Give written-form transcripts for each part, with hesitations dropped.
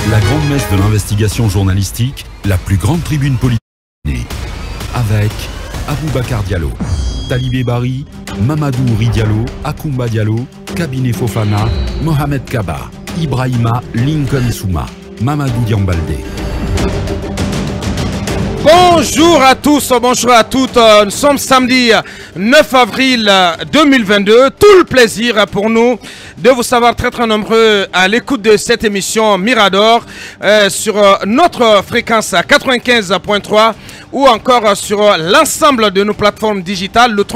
La grande messe de l'investigation journalistique, la plus grande tribune politique. Avec Aboubacar Diallo, Talibé Bari, Mamadou Ouri Diallo, Akoumba Diallo, Kabine Fofana, Mohamed Kaba, Ibrahima Lincoln Souma, Mamadou Diambaldé. Bonjour à tous, bonjour à toutes. Nous sommes samedi 9 avril 2022. Tout le plaisir pour nous de vous savoir très nombreux à l'écoute de cette émission Mirador sur notre fréquence 95.3 ou encore sur l'ensemble de nos plateformes digitales, le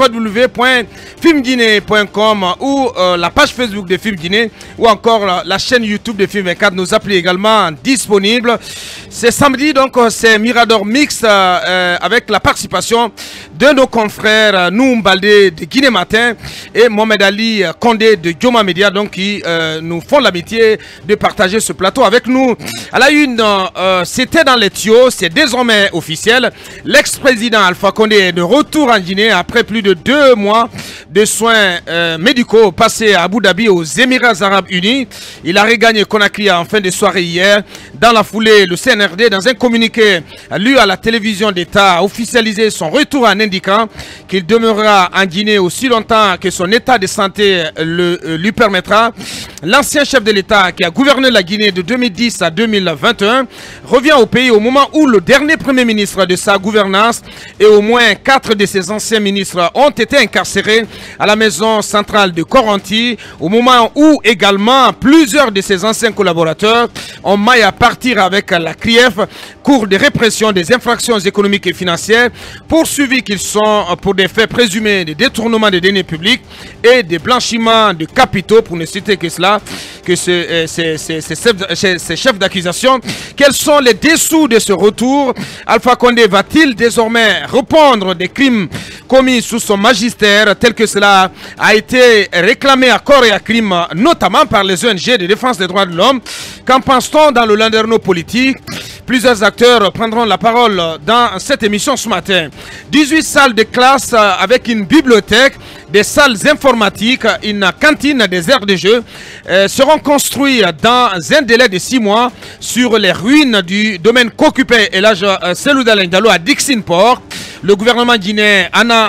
www.filmguinée.com ou la page Facebook de Film Guinée ou encore la chaîne YouTube de Film 24. Nos applis également disponibles. C'est samedi, donc c'est Mirador Mix avec la participation de nos confrères Baldé de Guinée Matin et Mohamed Ali Condé de Dioma Media, donc qui nous font l'amitié de partager ce plateau avec nous. À la une, c'était dans les tuyaux, c'est désormais officiel. L'ex-président Alpha Condé est de retour en Guinée après plus de 2 mois de soins médicaux passés à Abu Dhabi aux Émirats Arabes Unis. Il a regagné Conakry en fin de soirée hier. Dans la foulée, le CNRD, dans un communiqué lu à la télévision d'État, a officialisé son retour en indiquant qu'il demeurera en Guinée aussi longtemps que son état de santé lui permettra. L'ancien chef de l'État qui a gouverné la Guinée de 2010 à 2021 revient au pays au moment où le dernier premier ministre de sa gouvernance et au moins 4 de ses anciens ministres ont été incarcérés à la maison centrale de Coranti, au moment où également plusieurs de ses anciens collaborateurs ont maille à partir avec la CRIEF, Cour de répression des infractions économiques et financières, poursuivis qu'ils sont pour des faits présumés de détournement des deniers publics et de blanchiment de capitaux, pour ne citer que cela, que ces chefs d'accusation. Quels sont les dessous de ce retour? Alpha Condé va-t-il désormais répondre des crimes commis sous son magistère, tel que cela a été réclamé à corps et à crime, notamment par les ONG de défense des droits de l'homme? Qu'en pense-t-on dans le landerneau politique? Plusieurs acteurs prendront la parole dans cette émission ce matin. 18 salles de classe avec une bibliothèque, des salles informatiques, une cantine, des aires de jeu seront construits dans un délai de 6 mois sur les ruines du domaine qu'occupait Elhadj Selou Dalein Diallo à Dixine-Port. Le gouvernement guinéen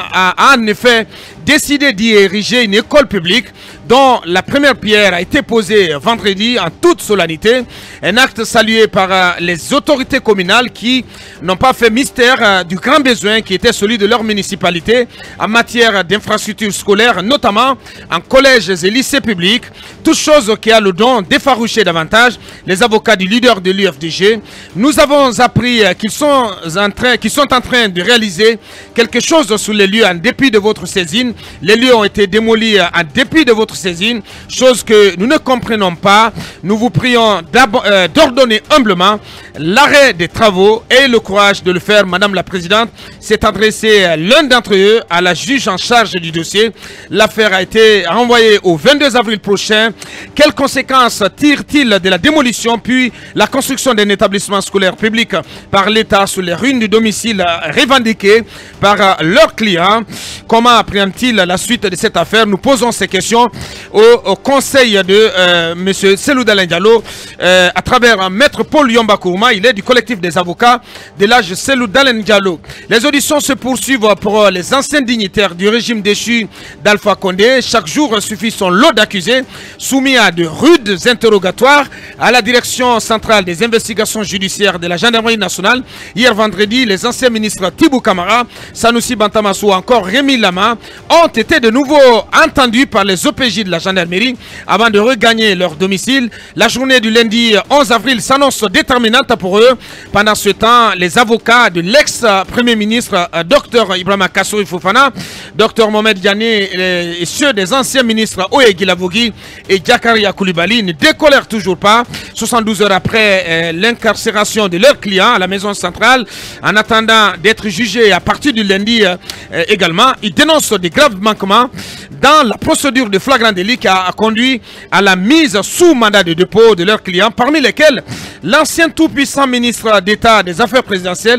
a en effet décidé d'y ériger une école publique dont la première pierre a été posée vendredi en toute solennité. Un acte salué par les autorités communales qui n'ont pas fait mystère du grand besoin qui était celui de leur municipalité en matière d'infrastructures scolaires, notamment en collèges et lycées publics. Toute chose qui a le don d'effaroucher davantage les avocats du leader de l'UFDG. Nous avons appris qu'ils sont en train de réaliser quelque chose sur les lieux en dépit de votre saisine. Les lieux ont été démolis en dépit de votre saisine, chose que nous ne comprenons pas. Nous vous prions d'ordonner humblement l'arrêt des travaux et le courage de le faire. Madame la Présidente, s'est adressé l'un d'entre eux à la juge en charge du dossier. L'affaire a été renvoyée au 22 avril prochain. Quelles conséquences tire-t-il de la démolition puis la construction d'un établissement scolaire public par l'État sur les ruines du domicile revendiqué par leurs clients? Comment appréhende-t-il la suite de cette affaire? Nous posons ces questions au conseil de M. Selou Dalein Diallo à travers Maître Paul Yomba Kourouma. Il est du collectif des avocats de l'âge Selou Dalein Diallo. Les auditions se poursuivent pour les anciens dignitaires du régime déchu d'Alpha Condé. Chaque jour suffit son lot d'accusés soumis à de rudes interrogatoires à la direction centrale des investigations judiciaires de la gendarmerie nationale. Hier vendredi, les anciens ministres Tibou Kamara, Sanoussi Bantamassou ou encore Rémi Lama ont été de nouveau entendus par les OPJ de la gendarmerie avant de regagner leur domicile. La journée du lundi 11 avril s'annonce déterminante pour eux. Pendant ce temps, les avocats de l'ex-premier ministre Dr Ibrahima Kassouri Fofana, Dr Mohamed Diané et ceux des anciens ministres Oye Guilavogui et Diakaria Koulibaly ne décolèrent toujours pas 72 heures après l'incarcération de leurs clients à la maison centrale. En attendant d'être jugés à partir du lundi également, ils dénoncent des graves manquements dans la procédure de flagrant délit qui a conduit à la mise sous mandat de dépôt de leurs clients, parmi lesquels l'ancien tout-puissant ministre d'État des Affaires présidentielles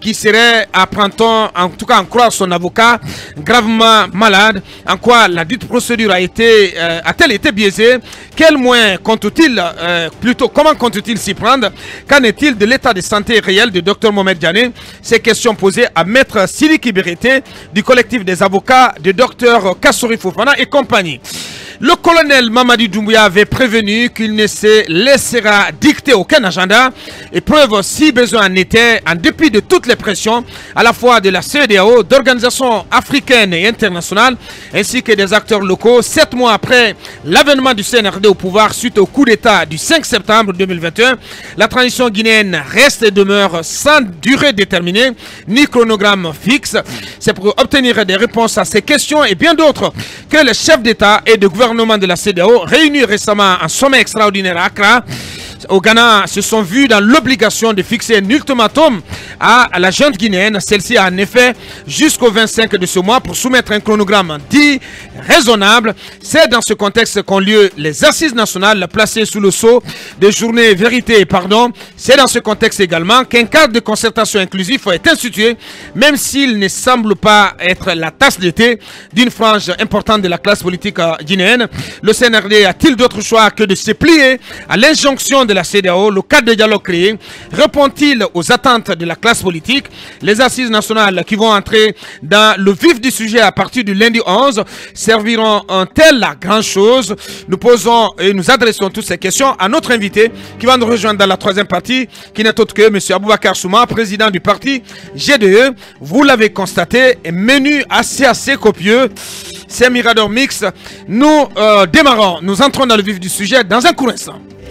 qui serait, apprend-on, en tout cas en croire son avocat, gravement malade. En quoi la dite procédure a-t-elle été biaisée? Quels moyens compte-t-il, plutôt comment compte-t-il s'y prendre? Qu'en est-il de l'état de santé réel du Dr Mohamed Diané? Ces questions posées à Maître Sidiki Berete du collectif des avocats de Dr Kassouri Fofana et compagnie. Le colonel Mamadi Doumbouya avait prévenu qu'il ne se laissera dicter aucun agenda et preuve si besoin en était, en dépit de toutes les pressions, à la fois de la CEDEAO, d'organisations africaines et internationales, ainsi que des acteurs locaux, 7 mois après l'avènement du CNRD au pouvoir suite au coup d'État du 5 septembre 2021, la transition guinéenne reste et demeure sans durée déterminée, ni chronogramme fixe. C'est pour obtenir des réponses à ces questions et bien d'autres que les chefs d'État et de gouvernement de la CEDEAO, réunis récemment en sommet extraordinaire à Accra, au Ghana, se sont vus dans l'obligation de fixer un ultimatum à la junte guinéenne. Celle-ci a en effet jusqu'au 25 de ce mois pour soumettre un chronogramme dit raisonnable. C'est dans ce contexte qu'ont lieu les assises nationales placées sous le sceau de journée vérité et pardon. C'est dans ce contexte également qu'un cadre de concertation inclusif est institué, même s'il ne semble pas être la tasse d'été d'une frange importante de la classe politique guinéenne. Le CNRD a-t-il d'autre choix que de se plier à l'injonction de la CEDEAO? Le cadre de dialogue créé répond-il aux attentes de la classe politique? Les assises nationales qui vont entrer dans le vif du sujet à partir du lundi 11 serviront-elles à grand chose? Nous posons et nous adressons toutes ces questions à notre invité qui va nous rejoindre dans la troisième partie, qui n'est autre que M. Aboubakar Souma, président du parti GDE. Vous l'avez constaté, un menu assez copieux. C'est Mirador Mix. Nous démarrons, nous entrons dans le vif du sujet dans un court instant.